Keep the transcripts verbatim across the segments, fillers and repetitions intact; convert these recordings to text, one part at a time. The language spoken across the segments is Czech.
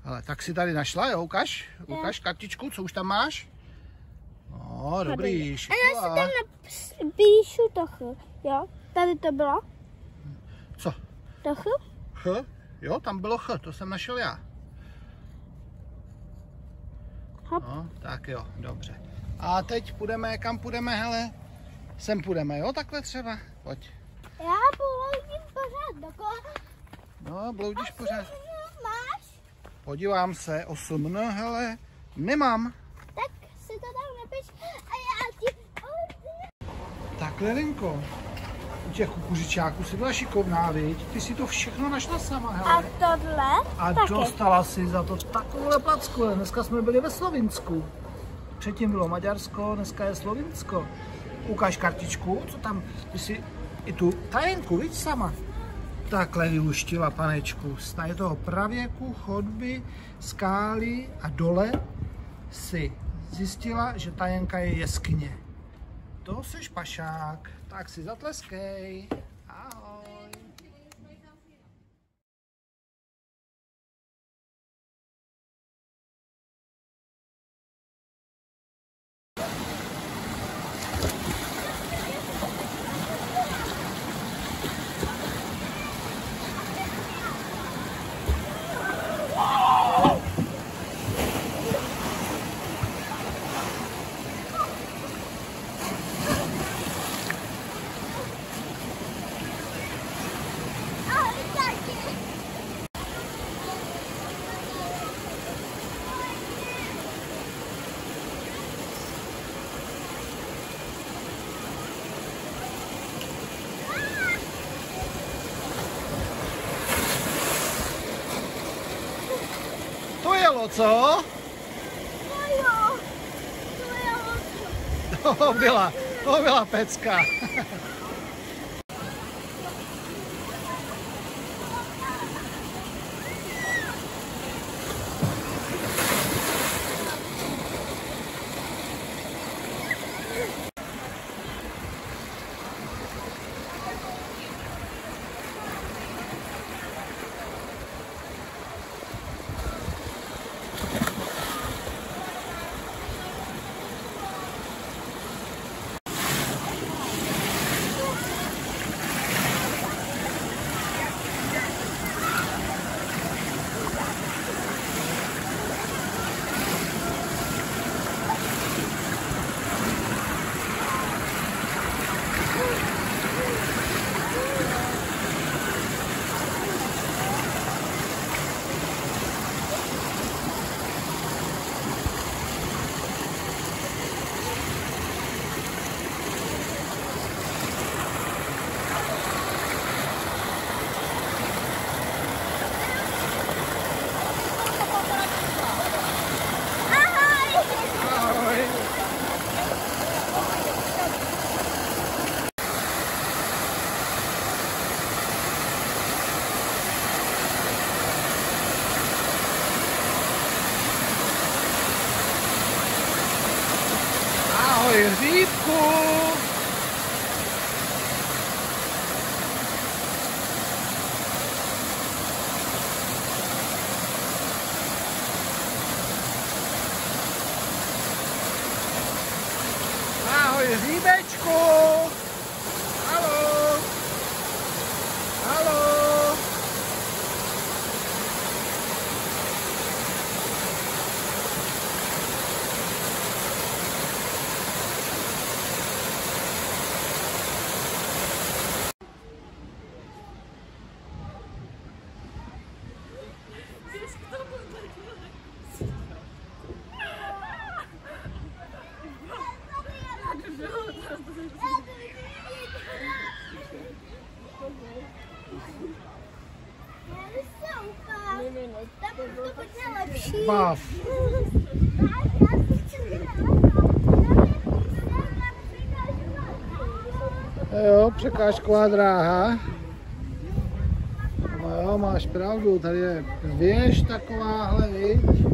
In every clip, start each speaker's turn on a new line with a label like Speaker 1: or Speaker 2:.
Speaker 1: Hele, tak si tady našla, jo, ukaž, ukaž kartičku, co už tam máš? No, dobrý,
Speaker 2: A já
Speaker 1: šiková.
Speaker 2: si tam napíšu to, jo, tady to bylo.
Speaker 1: Co?
Speaker 2: To ch?
Speaker 1: Ch? Jo, tam bylo ch, to jsem našel já.
Speaker 2: Hop.
Speaker 1: No, tak jo, dobře. A teď půjdeme, kam půjdeme, hele? Sem půjdeme, jo, takhle třeba, pojď.
Speaker 2: Já bloudím pořád dokola.
Speaker 1: No, bloudíš pořád.
Speaker 2: Máš?
Speaker 1: Podívám se, osm, no hele, nemám.
Speaker 2: Tak si to tam napiš a já ti...
Speaker 1: Takhle, Lenko, u těch kukuřičáků si byla šikovná, viď? Ty si to všechno našla sama, hele.
Speaker 2: A tohle?
Speaker 1: A
Speaker 2: taky.
Speaker 1: dostala si za to takovouhle placku. Dneska jsme byli ve Slovinsku. Předtím bylo Maďarsko, dneska je Slovinsko. Ukáž kartičku, co tam, ty si i tu tajenku, viď sama. Takhle vyluštila panečku. Je toho pravěku, chodby, skály a dole si zjistila, že tajenka je jeskyně. To seš pašák, tak si zatleskej. Ahoj. To jelo, co?
Speaker 2: No jo, to je
Speaker 1: To byla, to byla pecka. Ahoj, hříbku! Ahoj, hříbečku! Haló! Haló! Bav. Jo, překážková dráha. No jo, máš pravdu, tady je věž takováhle, viď?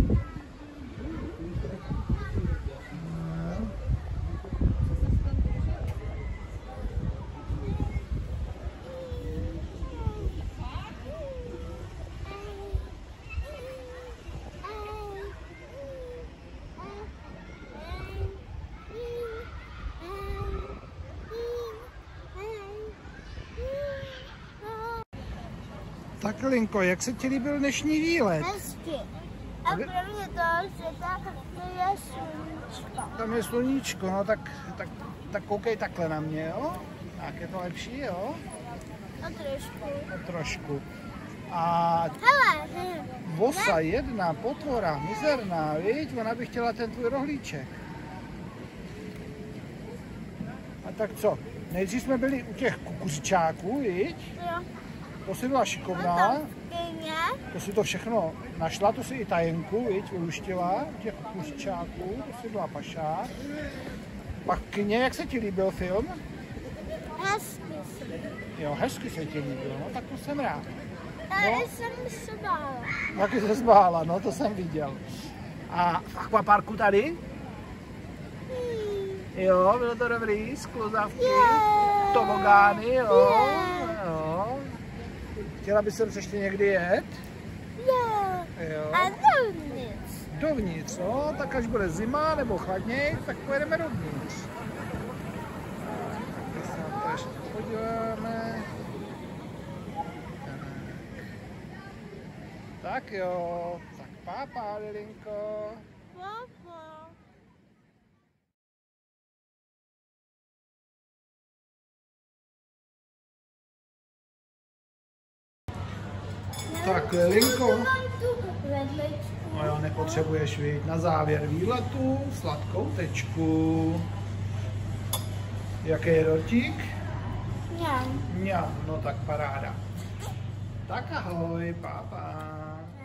Speaker 1: Tak Linko, jak se ti líbil dnešní výlet?
Speaker 2: Hezky. A kromě toho, že tam je sluníčko.
Speaker 1: Tam je sluníčko, no tak, tak, tak koukej takhle na mě, jo? Tak je to lepší, jo?
Speaker 2: A trošku.
Speaker 1: No, trošku. A
Speaker 2: Hele,
Speaker 1: vosa jedna, potvora, mizerná, viď? Ona by chtěla ten tvůj rohlíček. A tak co? Nejdřív jsme byli u těch kukuřičáků, viď?
Speaker 2: jo.
Speaker 1: To si byla šikovná.
Speaker 2: Tam v kyně.
Speaker 1: To si to všechno našla, to si i tajenku, viď, vyluštila, těch kukuřičáků, to si byla pašák. Pak v kyně, jak se ti líbil film?
Speaker 2: Hezky se.
Speaker 1: Jo, hezky se ti líbil, no tak to jsem rád.
Speaker 2: Tady
Speaker 1: No.
Speaker 2: jsem se bála.
Speaker 1: Taky se zbála, no to jsem viděl. A v akvaparku tady? Jo, bylo to dobrý, skluzavky,
Speaker 2: Yeah.
Speaker 1: tobogány, jo,
Speaker 2: Yeah.
Speaker 1: jo. Chtěla by jsem ještě někdy jet?
Speaker 2: Jo.
Speaker 1: Jo.
Speaker 2: A dovnitř.
Speaker 1: Dovnitř, no, tak až bude zima nebo chladněji, tak pojedeme dovnitř. Tak se na to ještě podíváme. Tak. Tak jo, tak pápá, Lilinko.
Speaker 2: Papa.
Speaker 1: Tak Lilinko.
Speaker 2: Mám tu vedličku.
Speaker 1: No jo, nepotřebuješ vyjít na závěr výletu, sladkou tečku. Jaký je dortík?
Speaker 2: Mňam.
Speaker 1: Mňam, no tak paráda. Tak ahoj, pápa.